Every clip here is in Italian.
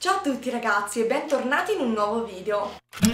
Ciao a tutti ragazzi e bentornati in un nuovo video.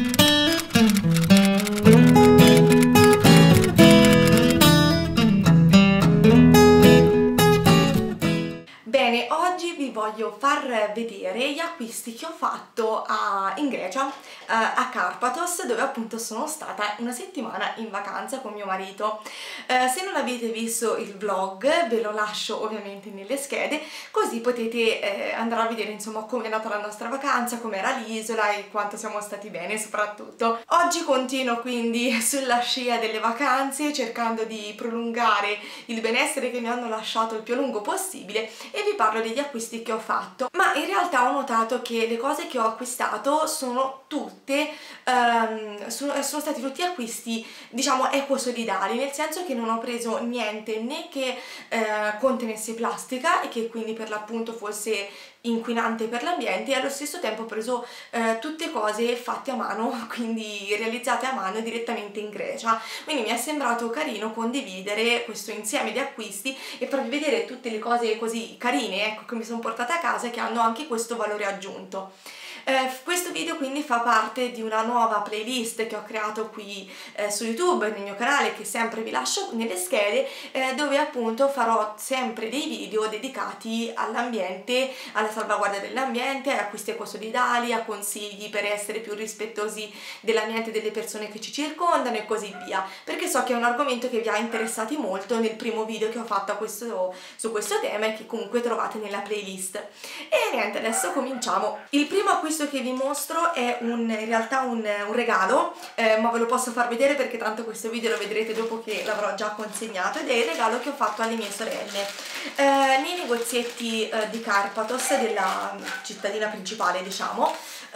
Bene, oggi vi voglio far vedere gli acquisti che ho fatto in Grecia, a Karpathos, dove appunto sono stata una settimana in vacanza con mio marito. Se non avete visto il vlog ve lo lascio ovviamente nelle schede, così potete andare a vedere insomma come è andata la nostra vacanza, com'era l'isola e quanto siamo stati bene soprattutto. Oggi continuo quindi sulla scia delle vacanze, cercando di prolungare il benessere che mi hanno lasciato il più a lungo possibile, e vi parlo degli acquisti che ho fatto. Ma in realtà ho notato che le cose che ho acquistato sono tutte sono stati tutti acquisti, diciamo, ecosolidali, nel senso che non ho preso niente né che contenesse plastica e che quindi per l'appunto fosse inquinante per l'ambiente, e allo stesso tempo ho preso tutte cose fatte a mano, quindi realizzate a mano direttamente in Grecia. Quindi mi è sembrato carino condividere questo insieme di acquisti e farvi vedere tutte le cose così carine, ecco, che mi sono portata a casa e che hanno anche questo valore aggiunto. Questo video quindi fa parte di una nuova playlist che ho creato qui su YouTube, nel mio canale, che sempre vi lascio nelle schede, dove appunto farò sempre dei video dedicati all'ambiente, alla salvaguardia dell'ambiente, a acquisti ecosolidali, a consigli per essere più rispettosi dell'ambiente e delle persone che ci circondano e così via, perché so che è un argomento che vi ha interessati molto nel primo video che ho fatto su questo tema e che comunque trovate nella playlist. E niente, adesso cominciamo. Il primo acquisto che vi mostro è in realtà un regalo, ma ve lo posso far vedere perché tanto questo video lo vedrete dopo che l'avrò già consegnato, ed è il regalo che ho fatto alle mie sorelle nei negozietti di Karpathos, della cittadina principale, diciamo.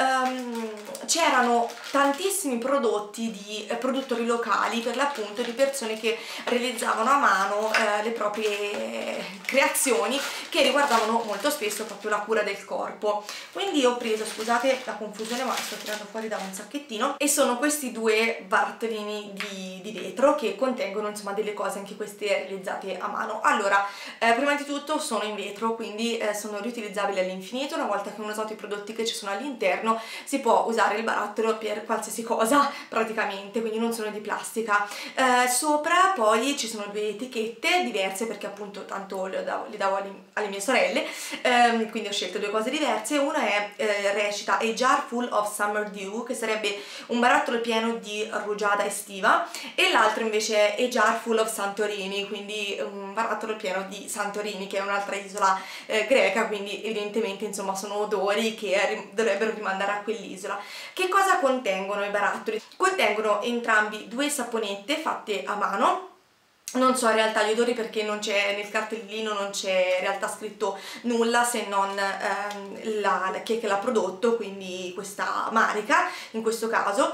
C'erano tantissimi prodotti di produttori locali, per l'appunto di persone che realizzavano a mano le proprie creazioni, che riguardavano molto spesso proprio la cura del corpo. Quindi ho preso, scusate la confusione ma sto tirando fuori da un sacchettino, e sono questi due barattolini di vetro che contengono insomma delle cose anche queste realizzate a mano. Allora, prima di tutto sono in vetro, quindi sono riutilizzabili all'infinito. Una volta che uno usato i prodotti che ci sono all'interno si può usare il barattolo per qualsiasi cosa praticamente, quindi non sono di plastica. Sopra poi ci sono due etichette diverse perché appunto tanto le davo alle mie sorelle, quindi ho scelto due cose diverse. Una recita A jar full of summer dew, che sarebbe un barattolo pieno di rugiada estiva, e l'altro invece è A jar full of Santorini, quindi un barattolo pieno di Santorini, che è un'altra isola greca, quindi evidentemente insomma sono odori che dovrebbero rimandare a quell'isola. Che cosa contengono i barattoli? Contengono entrambi due saponette fatte a mano. Non so in realtà gli odori perché non c'è, nel cartellino non c'è in realtà scritto nulla se non chi è che l'ha prodotto, quindi questa marca in questo caso,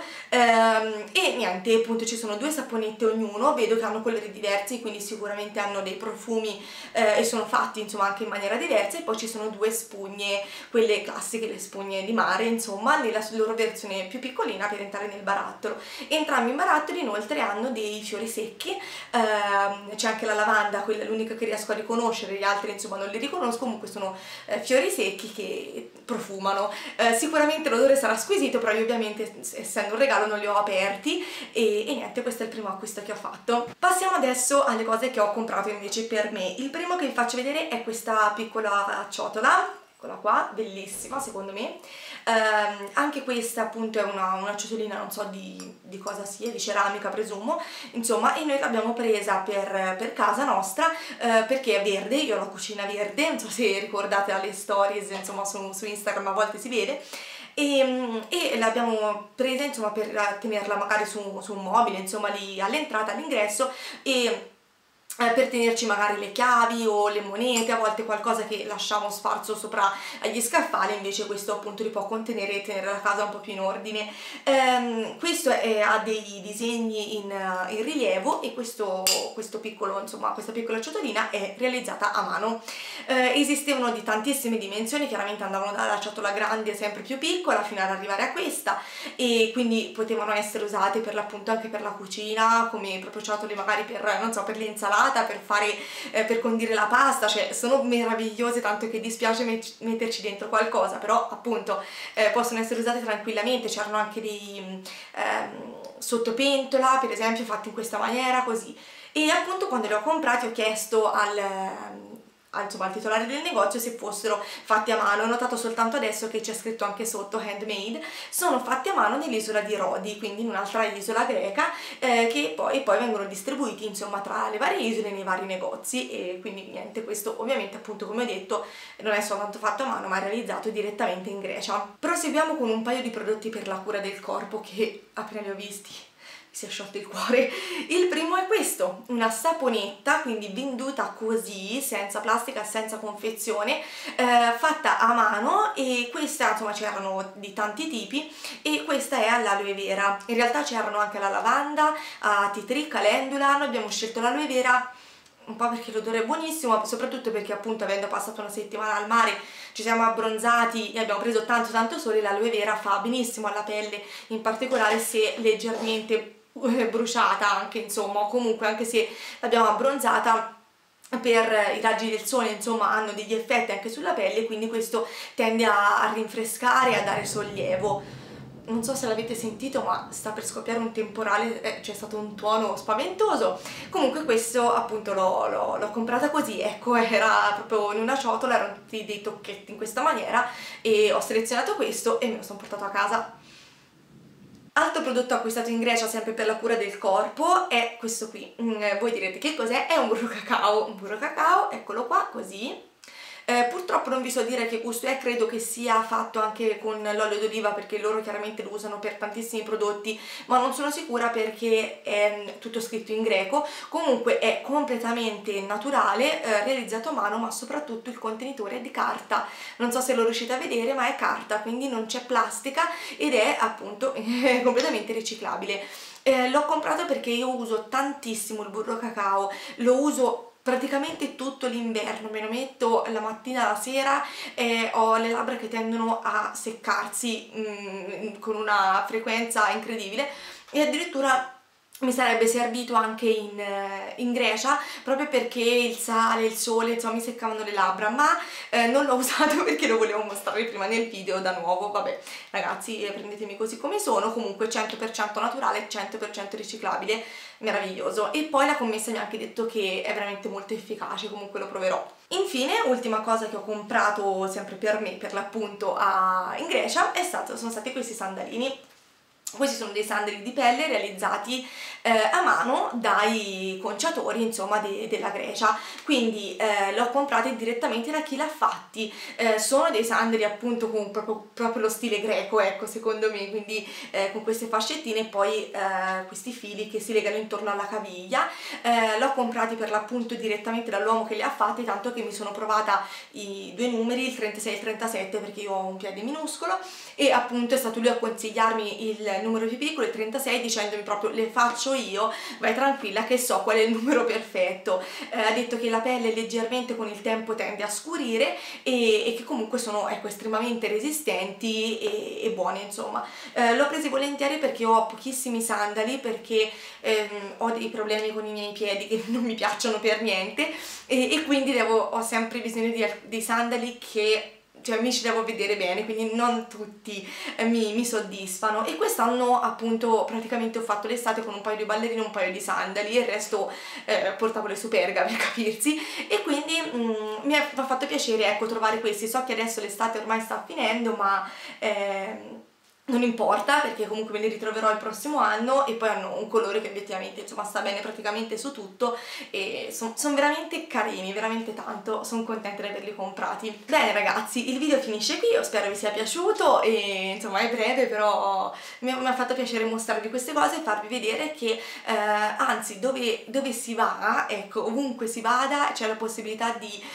e niente, appunto ci sono due saponette ognuno, vedo che hanno colori diversi, quindi sicuramente hanno dei profumi e sono fatti insomma anche in maniera diversa. E poi ci sono due spugne, quelle classiche, le spugne di mare insomma, nella loro versione più piccolina per entrare nel barattolo. Entrambi i barattoli inoltre hanno dei fiori secchi, c'è anche la lavanda, quella è l'unica che riesco a riconoscere, gli altri insomma non li riconosco. Comunque sono fiori secchi che profumano. Sicuramente l'odore sarà squisito, però io ovviamente, essendo un regalo, non li ho aperti, e niente, questo è il primo acquisto che ho fatto. Passiamo adesso alle cose che ho comprato invece per me. Il primo che vi faccio vedere è questa piccola ciotola, eccola qua, bellissima secondo me. Anche questa appunto è una ciotolina, non so di cosa sia, di ceramica presumo, insomma, e noi l'abbiamo presa per casa nostra perché è verde. Io ho la cucina verde, non so se ricordate alle stories insomma su Instagram, a volte si vede, e l'abbiamo presa insomma per tenerla magari su un mobile, insomma, lì all'entrata, all'ingresso, e per tenerci magari le chiavi o le monete, a volte qualcosa che lasciamo sparso sopra agli scaffali. Invece questo appunto li può contenere e tenere la casa un po' più in ordine. Questo ha dei disegni in rilievo, e questo piccolo, insomma, questa piccola ciotolina è realizzata a mano. Esistevano di tantissime dimensioni, chiaramente andavano dalla ciotola grande sempre più piccola fino ad arrivare a questa, e quindi potevano essere usate per l'appunto anche per la cucina, come proprio ciotole magari per, non so, per le insalate burrata per condire la pasta, cioè sono meravigliose, tanto che dispiace metterci dentro qualcosa, però appunto possono essere usate tranquillamente. C'erano anche dei sottopentola, per esempio, fatti in questa maniera, così. E appunto quando li ho comprati ho chiesto insomma, al titolare del negozio se fossero fatti a mano. Ho notato soltanto adesso che c'è scritto anche sotto handmade. Sono fatti a mano nell'isola di Rodi, quindi in un'altra isola greca, che poi vengono distribuiti insomma tra le varie isole nei vari negozi. E quindi niente, questo ovviamente appunto, come ho detto, non è soltanto fatto a mano ma è realizzato direttamente in Grecia. Proseguiamo con un paio di prodotti per la cura del corpo che appena li ho visti si è sciolto il cuore. Il primo è questo, una saponetta, quindi venduta così, senza plastica, senza confezione, fatta a mano, e questa insomma c'erano di tanti tipi e questa è all'aloe vera. In realtà c'erano anche la lavanda, a tea tree, calendula. Noi abbiamo scelto l'aloe vera un po' perché l'odore è buonissimo, ma soprattutto perché appunto avendo passato una settimana al mare ci siamo abbronzati e abbiamo preso tanto sole. L'aloe vera fa benissimo alla pelle, in particolare se leggermente bruciata anche, insomma, o comunque anche se l'abbiamo abbronzata, per i raggi del sole insomma hanno degli effetti anche sulla pelle, quindi questo tende a rinfrescare e a dare sollievo. Non so se l'avete sentito, ma sta per scoppiare un temporale, c'è stato un tuono spaventoso. Comunque questo appunto l'ho comprata così, ecco, era proprio in una ciotola, erano tutti dei tocchetti in questa maniera e ho selezionato questo e me lo sono portato a casa. Altro prodotto acquistato in Grecia sempre per la cura del corpo è questo qui. Voi direte che cos'è? È un burro cacao, eccolo qua, così. Purtroppo non vi so dire che gusto è, credo che sia fatto anche con l'olio d'oliva perché loro chiaramente lo usano per tantissimi prodotti, ma non sono sicura perché è tutto scritto in greco. Comunque è completamente naturale, realizzato a mano, ma soprattutto il contenitore è di carta. Non so se lo riuscite a vedere, ma è carta, quindi non c'è plastica ed è appunto completamente riciclabile. L'ho comprato perché io uso tantissimo il burro cacao, lo uso praticamente tutto l'inverno, me lo metto la mattina, la sera, e ho le labbra che tendono a seccarsi con una frequenza incredibile, e addirittura mi sarebbe servito anche in Grecia proprio perché il sale, il sole, insomma mi seccavano le labbra, ma non l'ho usato perché lo volevo mostrare prima nel video da nuovo. Vabbè ragazzi, prendetemi così come sono, comunque 100% naturale, 100% riciclabile, meraviglioso. E poi la commessa mi ha anche detto che è veramente molto efficace, comunque lo proverò. Infine, ultima cosa che ho comprato sempre per me, per l'appunto in Grecia, sono stati questi sandalini. Questi sono dei sandali di pelle realizzati a mano dai conciatori insomma della Grecia, quindi li ho comprati direttamente da chi l'ha fatti. Sono dei sandali appunto con proprio lo stile greco, ecco, secondo me, quindi con queste fascettine e poi questi fili che si legano intorno alla caviglia. L'ho comprati per l'appunto direttamente dall'uomo che li ha fatti, tanto che mi sono provata i due numeri, il 36 e il 37, perché io ho un piede minuscolo, e appunto è stato lui a consigliarmi il numero più piccolo, il 36, dicendomi proprio: le faccio io, vai tranquilla che so qual è il numero perfetto. Ha detto che la pelle leggermente con il tempo tende a scurire e che comunque sono, ecco, estremamente resistenti e buone, insomma. L'ho presi volentieri perché ho pochissimi sandali, perché ho dei problemi con i miei piedi che non mi piacciono per niente, e quindi ho sempre bisogno di sandali che, cioè, mi ci devo vedere bene, quindi non tutti mi soddisfano. E quest'anno appunto praticamente ho fatto l'estate con un paio di ballerine e un paio di sandali, e il resto portavo le superga, per capirsi, e quindi mi ha fatto piacere, ecco, trovare questi. So che adesso l'estate ormai sta finendo, ma non importa, perché comunque me li ritroverò il prossimo anno, e poi hanno un colore che obiettivamente insomma sta bene praticamente su tutto, e sono veramente carini, veramente tanto, sono contenta di averli comprati. Bene ragazzi, il video finisce qui, io spero vi sia piaciuto, e insomma è breve, però mi ha fatto piacere mostrarvi queste cose e farvi vedere che anzi dove si va, ecco, ovunque si vada c'è la possibilità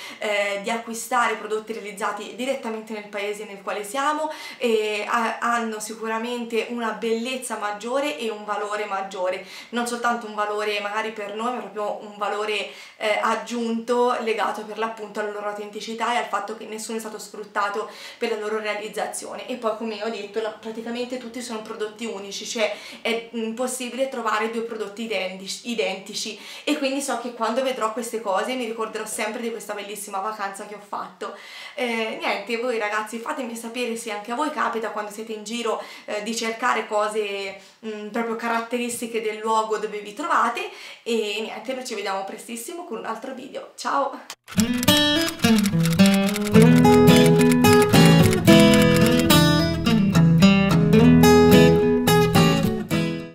di acquistare prodotti realizzati direttamente nel paese nel quale siamo, e hanno hanno sicuramente una bellezza maggiore e un valore maggiore, non soltanto un valore magari per noi, ma proprio un valore aggiunto legato per l'appunto alla loro autenticità e al fatto che nessuno è stato sfruttato per la loro realizzazione. E poi, come ho detto, praticamente tutti sono prodotti unici, cioè è impossibile trovare due prodotti identici, e quindi so che quando vedrò queste cose mi ricorderò sempre di questa bellissima vacanza che ho fatto. Niente, voi ragazzi fatemi sapere se anche a voi capita quando siete in giro di cercare cose proprio caratteristiche del luogo dove vi trovate, e niente, noi ci vediamo prestissimo con un altro video. Ciao!